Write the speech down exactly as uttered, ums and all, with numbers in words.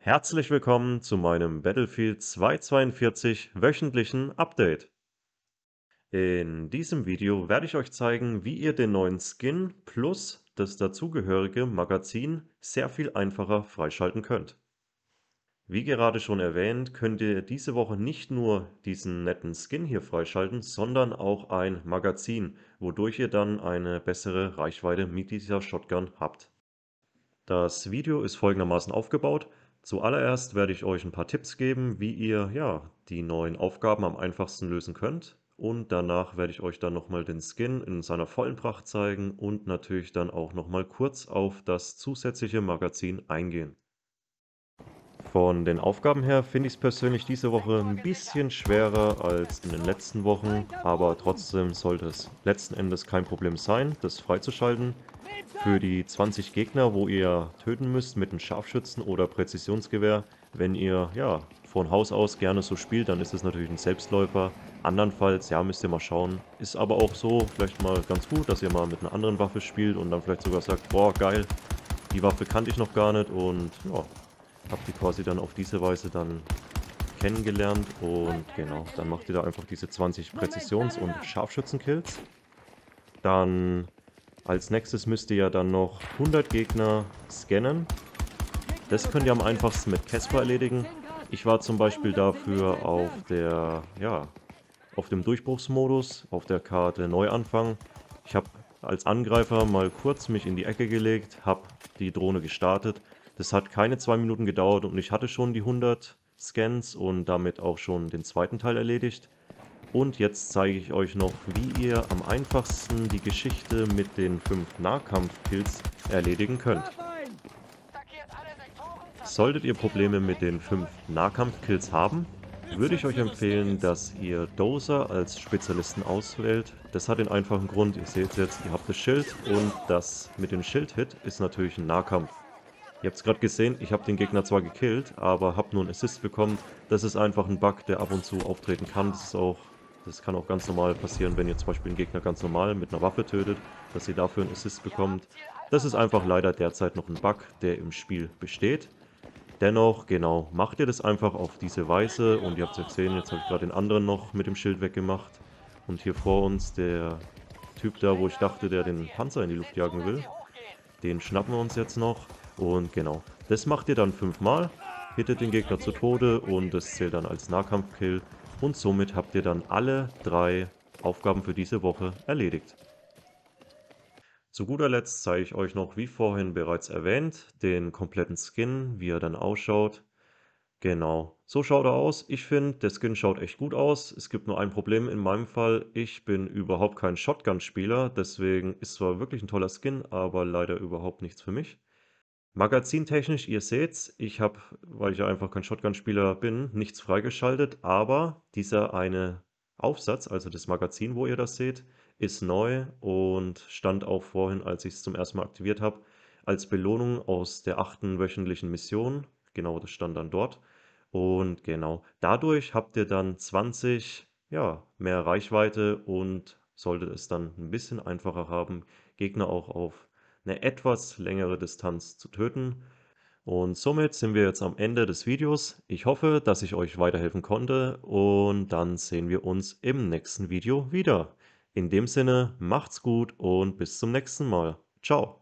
Herzlich willkommen zu meinem Battlefield zweihundertzweiundvierzig wöchentlichen Update. In diesem Video werde ich euch zeigen, wie ihr den neuen Skin plus das dazugehörige Magazin sehr viel einfacher freischalten könnt. Wie gerade schon erwähnt, könnt ihr diese Woche nicht nur diesen netten Skin hier freischalten, sondern auch ein Magazin, wodurch ihr dann eine bessere Reichweite mit dieser Shotgun habt. Das Video ist folgendermaßen aufgebaut. Zuallererst werde ich euch ein paar Tipps geben, wie ihr ja die neuen Aufgaben am einfachsten lösen könnt. Und danach werde ich euch dann nochmal den Skin in seiner vollen Pracht zeigen und natürlich dann auch nochmal kurz auf das zusätzliche Magazin eingehen. Von den Aufgaben her finde ich es persönlich diese Woche ein bisschen schwerer als in den letzten Wochen, aber trotzdem sollte es letzten Endes kein Problem sein, das freizuschalten. Für die zwanzig Gegner, wo ihr töten müsst mit einem Scharfschützen oder Präzisionsgewehr, wenn ihr ja von Haus aus gerne so spielt, dann ist es natürlich ein Selbstläufer. Andernfalls, ja, müsst ihr mal schauen. Ist aber auch so vielleicht mal ganz gut, dass ihr mal mit einer anderen Waffe spielt und dann vielleicht sogar sagt, boah, geil, die Waffe kannte ich noch gar nicht und ja, habt ihr quasi dann auf diese Weise dann kennengelernt und genau, dann macht ihr da einfach diese zwanzig Präzisions- und Scharfschützenkills. Dann als nächstes müsst ihr ja dann noch hundert Gegner scannen. Das könnt ihr am einfachsten mit Casper erledigen. Ich war zum Beispiel dafür auf der, ja, auf dem Durchbruchsmodus, auf der Karte Neuanfang. Ich habe als Angreifer mal kurz mich in die Ecke gelegt, habe die Drohne gestartet. Das hat keine zwei Minuten gedauert und ich hatte schon die hundert Scans und damit auch schon den zweiten Teil erledigt. Und jetzt zeige ich euch noch, wie ihr am einfachsten die Geschichte mit den fünf Nahkampfkills erledigen könnt. Solltet ihr Probleme mit den fünf Nahkampfkills haben, würde ich euch empfehlen, dass ihr Dozer als Spezialisten auswählt. Das hat den einfachen Grund, ihr seht jetzt, ihr habt das Schild und das mit dem Schild-Hit ist natürlich ein Nahkampf. Ihr habt es gerade gesehen, ich habe den Gegner zwar gekillt, aber habe nur einen Assist bekommen. Das ist einfach ein Bug, der ab und zu auftreten kann. Das ist auch, das kann auch ganz normal passieren, wenn ihr zum Beispiel einen Gegner ganz normal mit einer Waffe tötet, dass ihr dafür einen Assist bekommt. Das ist einfach leider derzeit noch ein Bug, der im Spiel besteht. Dennoch, genau, macht ihr das einfach auf diese Weise und ihr habt es gesehen, jetzt habe ich gerade den anderen noch mit dem Schild weggemacht. Und hier vor uns der Typ da, wo ich dachte, der den Panzer in die Luft jagen will. Den schnappen wir uns jetzt noch. Und genau, das macht ihr dann fünfmal, hittet den Gegner zu Tode und das zählt dann als Nahkampfkill. Und somit habt ihr dann alle drei Aufgaben für diese Woche erledigt. Zu guter Letzt zeige ich euch noch, wie vorhin bereits erwähnt, den kompletten Skin, wie er dann ausschaut. Genau, so schaut er aus. Ich finde, der Skin schaut echt gut aus. Es gibt nur ein Problem in meinem Fall. Ich bin überhaupt kein Shotgun-Spieler, deswegen ist zwar wirklich ein toller Skin, aber leider überhaupt nichts für mich. Magazintechnisch, ihr seht's, ich habe, weil ich ja einfach kein Shotgun-Spieler bin, nichts freigeschaltet, aber dieser eine Aufsatz, also das Magazin, wo ihr das seht, ist neu und stand auch vorhin, als ich es zum ersten Mal aktiviert habe, als Belohnung aus der achten wöchentlichen Mission. Genau, das stand dann dort. Und genau, dadurch habt ihr dann zwanzig, ja, mehr Reichweite und solltet es dann ein bisschen einfacher haben, Gegner auch auf eine etwas längere Distanz zu töten. Und somit sind wir jetzt am Ende des Videos. Ich hoffe, dass ich euch weiterhelfen konnte und dann sehen wir uns im nächsten Video wieder. In dem Sinne, macht's gut und bis zum nächsten Mal. Ciao.